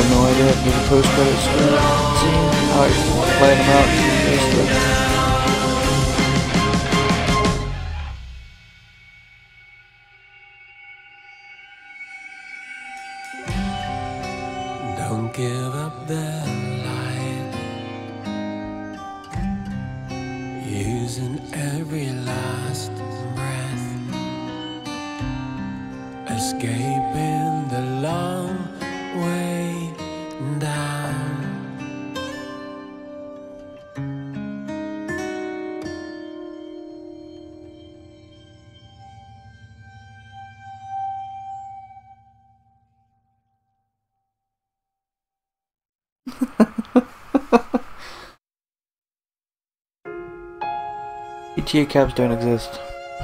no idea. There's a post-credit scene. Like playing them out. Don't give up the light, using every last breath, escaping the long way down. ETA cabs don't exist.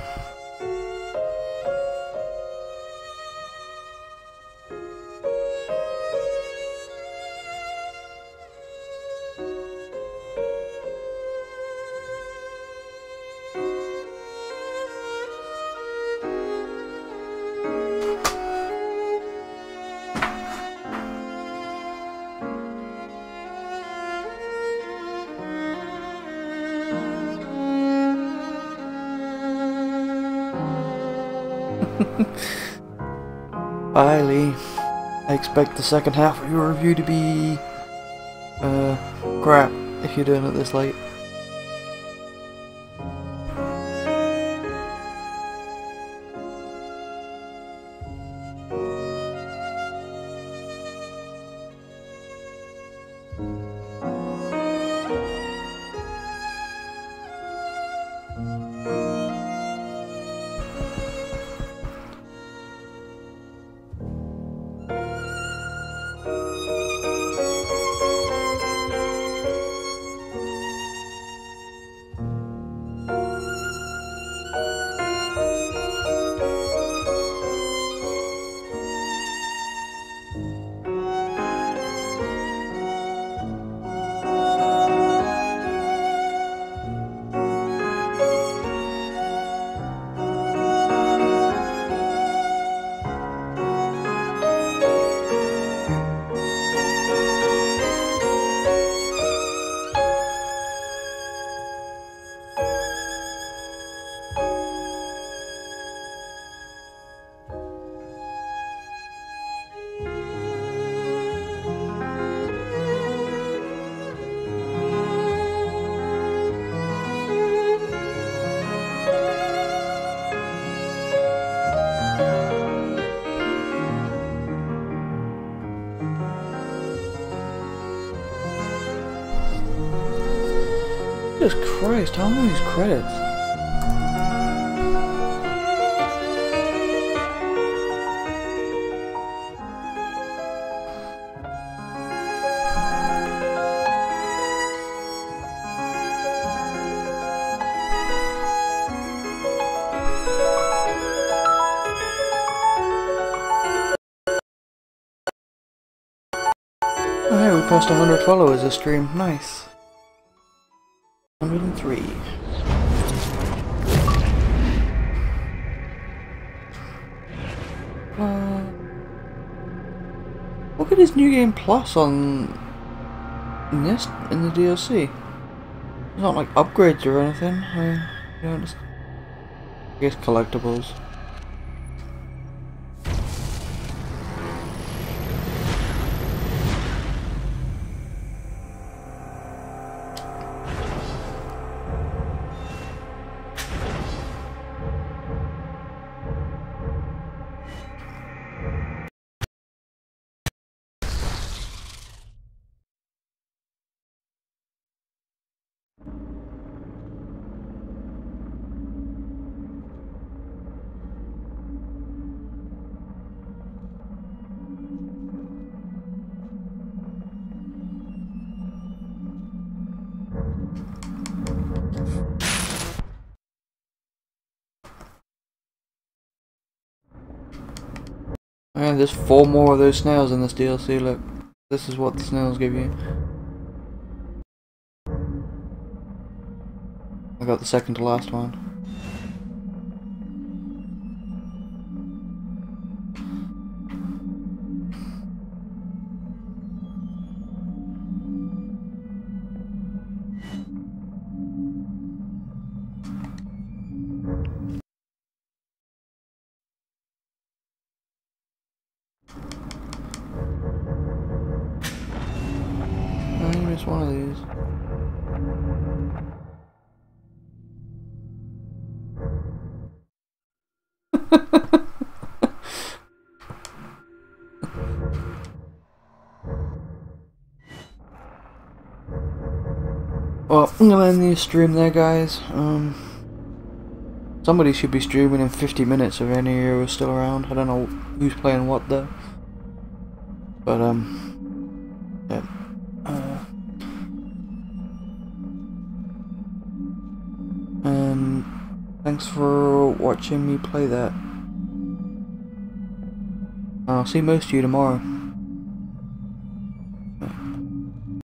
Bye, Lee. I expect the second half of your review to be crap if you're doing it this late. Jesus Christ, how many of these credits? Oh hey, we passed 100 followers this stream, nice. 103. Look at his New Game Plus on in the DLC. It's not like upgrades or anything. I guess collectibles. And there's 4 more of those snails in this DLC, look. This is what the snails give you. I got the second to last one. Just one of these. Well, I'm gonna end the stream there, guys. Somebody should be streaming in 50 minutes if any of you are still around. I don't know who's playing what though. But, yeah. And thanks for watching me play that. I'll see most of you tomorrow.